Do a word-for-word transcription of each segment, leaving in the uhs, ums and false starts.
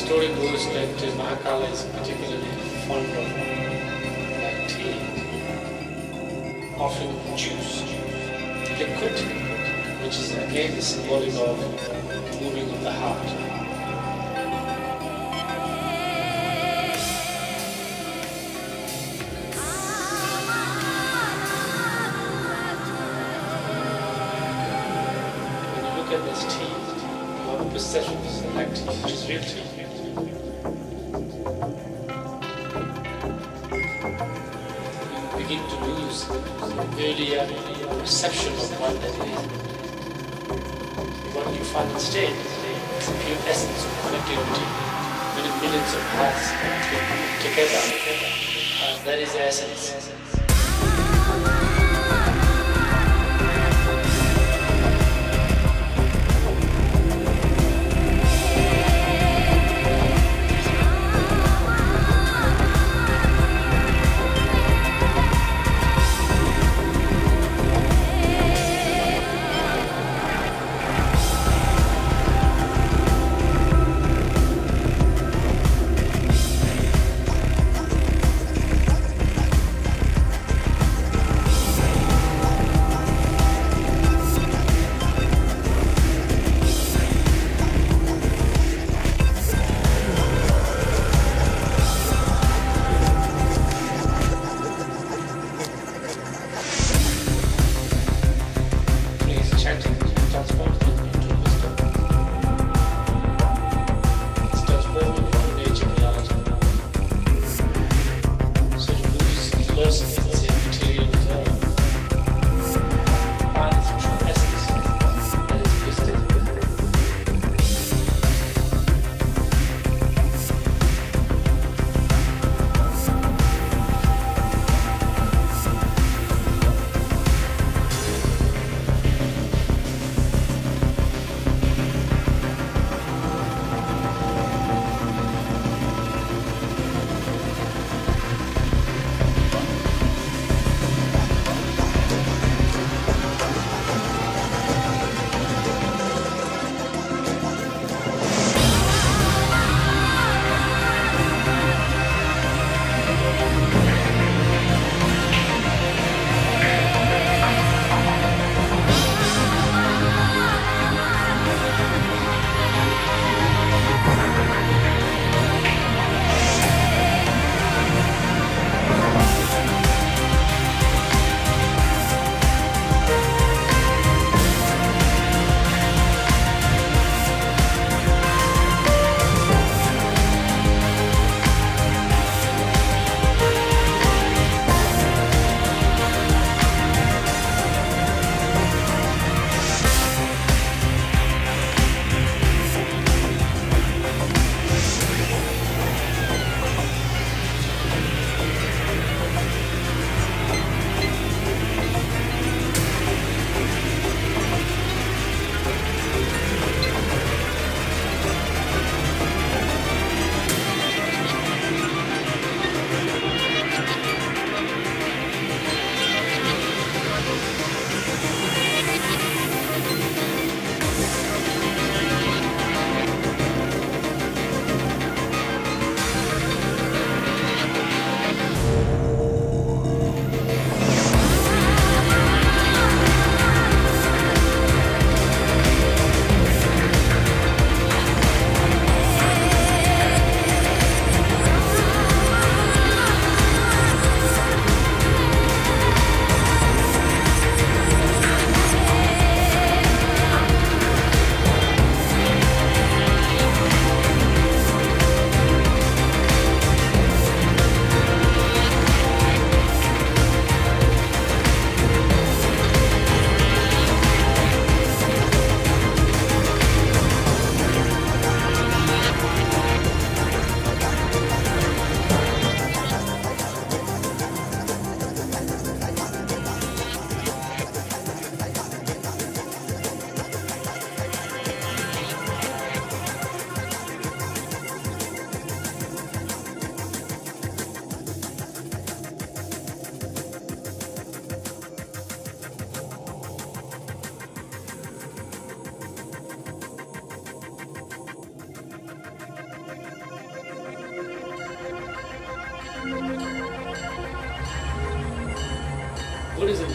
story goes that uh, Mahakala is particularly fond of black tea, offering juice, liquid, which is again symbolic of moving of the heart. When you look at this tea, you have a perception of black tea, which is real tea. Begin to lose earlier perception of what that is. What you find instead is the pure essence of connectivity, many millions of hearts together. Uh, that is the essence.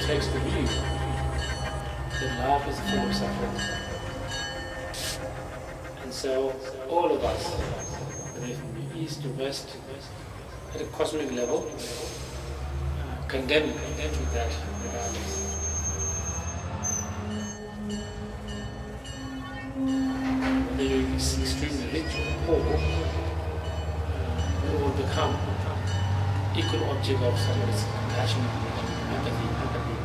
takes the view that life is full of suffering. And so all of us, whether from the east to west, at a cosmic level, uh, condemn, condemn that regardless. Whether you're extremely rich or poor, uh, we all become equal object of somebody's compassion, empathy, empathy.